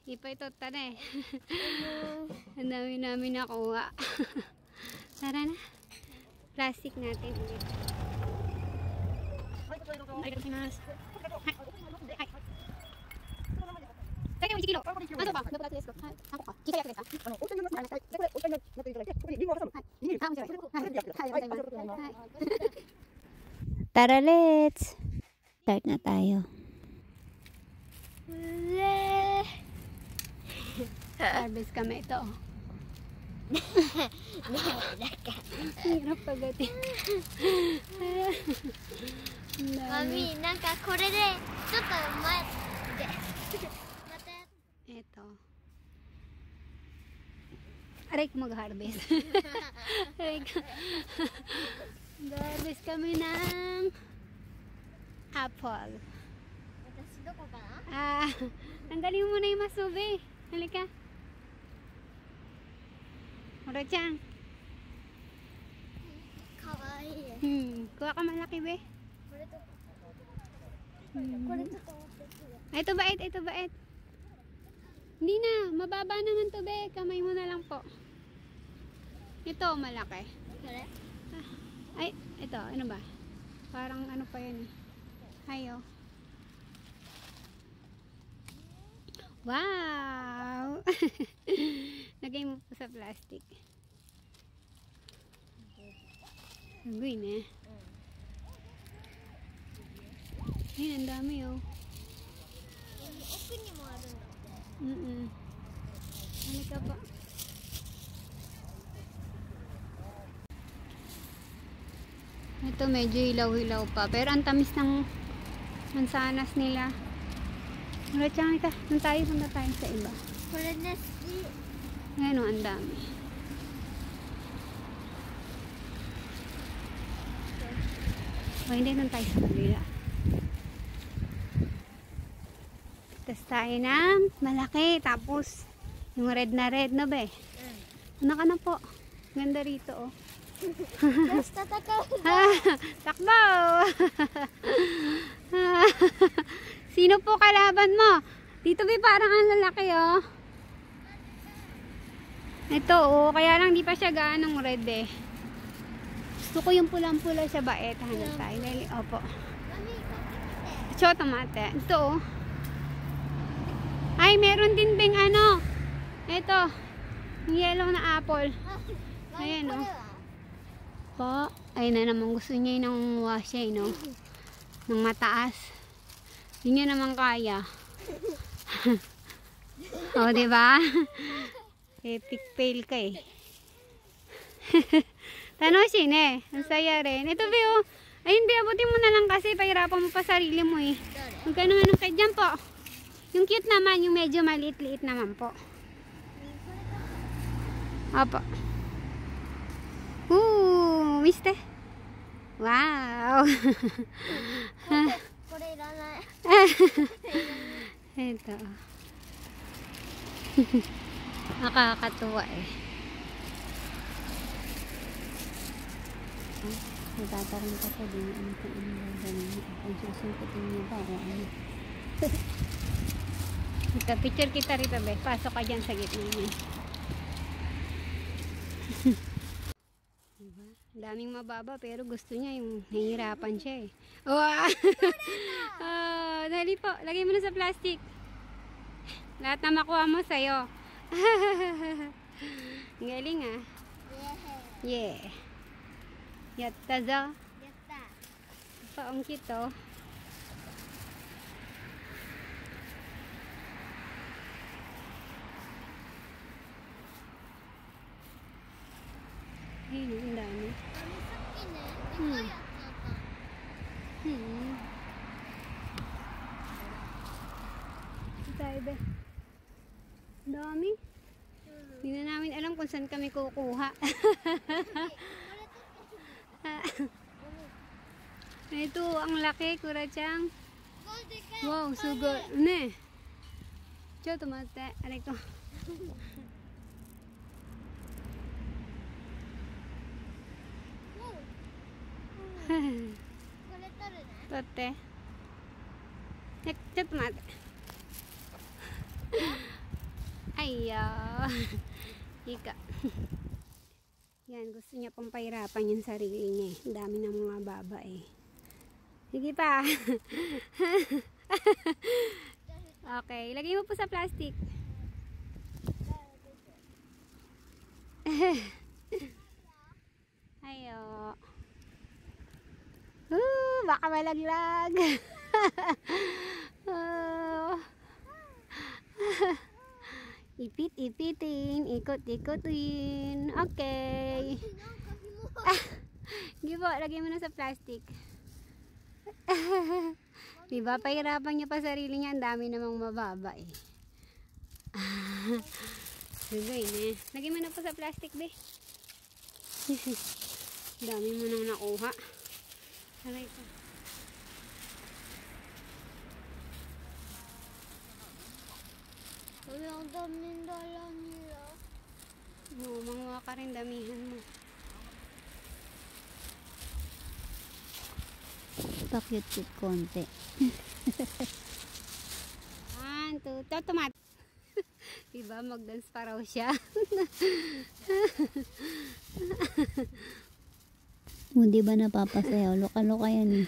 Ipa ito tane. Ang dami namin nakuha. Tara na. Plastic natin ulit. Tara, let's start na tayo. Harvest kami ito. Hirap pagdating. Mami, nanka kore de chotto matte. Ito. Aray ko mag-harvest. Aray ko. Mag-harvest kami ng apple. Tanggalin mo muna yung masubi. Halika. Mura-chan. Kawaii. Kuha ka malaki, be. Ito bait, ito bait. Hindi na, mababa naman to, be. Kamay mo na lang po. Ito, malaki. Ay, ito, ano ba? Parang ano pa yun. Hayo. Wow! Lagay mo po sa plastic. Agoy na. Ayun, ang dami oh. Halika pa. Ito medyo hilaw-hilaw pa. Pero ang tamis ng mansanas nila. Mura tiyang ika. Punta tayo sa iba. Ngayon o, ang dami. O, hindi nun tayo sa kabila. Tapos tayo ng malaki. Tapos, yung red na red na be. Ano ka na po? Ganda rito oh. Basta takaw. Takbo! Sino po kalaban mo? Dito ba parang ang lalaki oh. Ito oh, kaya lang di pa siya gaanong red eh. Gusto ko yung pulang-pula siya ba? Hanap tayo. Dali, opo. Cho, tomate. Ito oh. Ay, meron din bing ano. Ito. Yung yellow na apple. Ayan oh. Po. Ay na naman gusto niya yung nangunguha siya no. Ng mataas. Hindi niya naman kaya. O, diba? Epic fail ka eh. Tanoshin eh. Ang saya rin. Ito ba oh. Ay hindi, abutin mo na lang kasi pahirapan mo pa sarili mo eh. Magkano nga nung kay dyan po. Yung cute naman, yung medyo maliit-liit naman po. Opo. Miste? Wow! Ito. Nakakatuwa eh. Nagtatarin ka pa din. Ano kung ano gagawin? Ang susuntutin niya ba? O ano? Ito, picture kita rito be. Pasok ka dyan sa gitna niya. Diba? Daming mababa pero gusto niya yung nahihirapan siya eh. Wow! Oh, dali po. Lagay mo na sa plastic. Lahat na makuha mo sa'yo. Ang galing ah. Yeah. Yatta za. Yatta. Paong kito. Ayun, ang dami. Tayo ba? Dami. Hindi na namin alam kung saan kami kukuha. Ito, ang laki, kurachang. Wow, sugo. Ne. Cho, tomate. Aray ko. Tote. Cho, tomate. Ay, ika. Yan, gusto niya pang pahirapan yung sarili niya. Ang dami ng mga baba eh. Sige pa. Okay, lagay mo po sa plastic. Ayo. Baka malaglag. Ipit-ipitin, ikot-ikotin. Okay. Sige po, lagay mo na sa plastic. Diba, pahirapan niya pa sarili niya. Ang dami namang mababa eh. Sige na. Lagay mo na po sa plastic, be. Dami mo nang nakuha. Aray ko. Walang daming dala nila. Oo, manguha ka rin, damihan mo. Pa-cute-cute konti. 1, 2, tomat. Diba, mag-dance pa raw siya. Hindi ba napapasayaw? Loka-loka yan eh.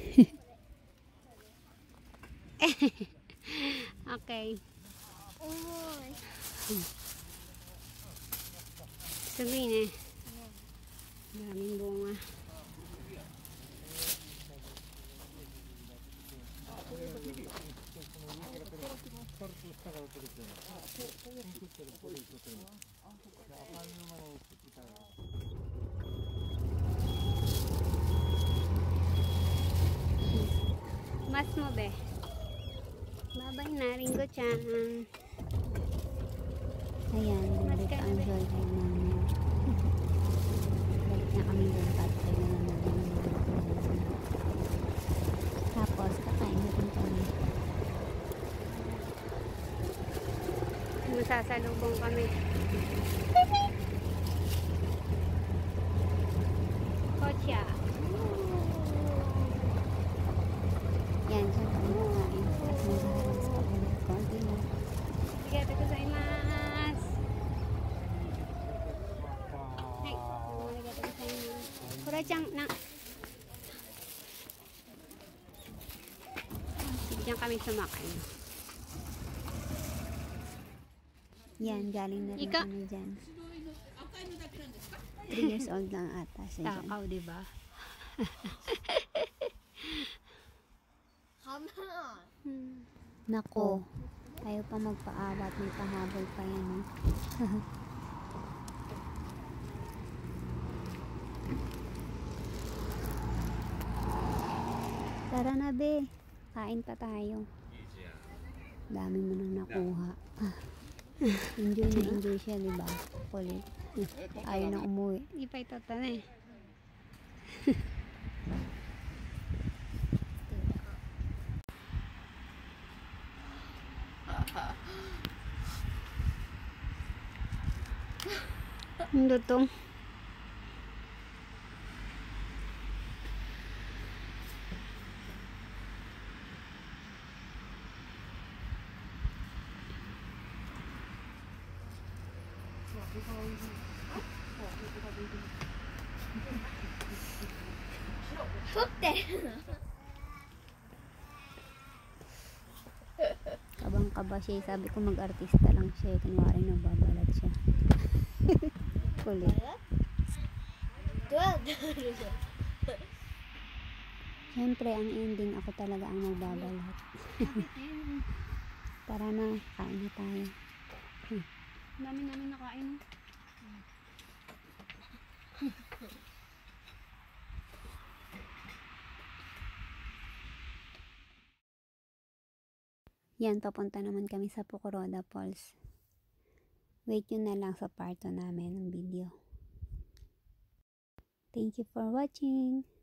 Okay. Uy. Sabihin eh. Daming bunga. Mas mo be. Babay na, Ringo-chan. Ayan, balik ang joy namin. Balik na kami doon. Patay na naman. Tapos, kakain na rin kami. Masasalubong kami. Kotya. Yan, siya kami kakain. At maghaharap sa ulit. Konti na. Arigatou gozaimasu. Hai, arigatou gozaimasu. Kura-chan na. Diyan kami sumakay. Yan, galing na rin Ika. kami dyan. 3 years old lang ata siya dyan. Takaw, diba? Come on. Nako, ayaw pa magpaawat. May pahabol pa yan. Eh. Tara na be, kain pa tayo. Dami mo nang nakuha. Enjoy na enjoy siya, diba? Kulit. Ayaw na umuwi. Hindi pa ito tanay. Ang lutong. Kabang-kaba siya. Sabi ko mag-artista lang siya. Kunwari nababalat siya. Kulit. Siyempre, ang ending ako talaga ang magbabalat. Tara na, kain na tayo. Dami namin nakain. Yan, papunta naman kami sa Pukuroda Falls. Wait yun na lang sa part 2 namin ng video. Thank you for watching.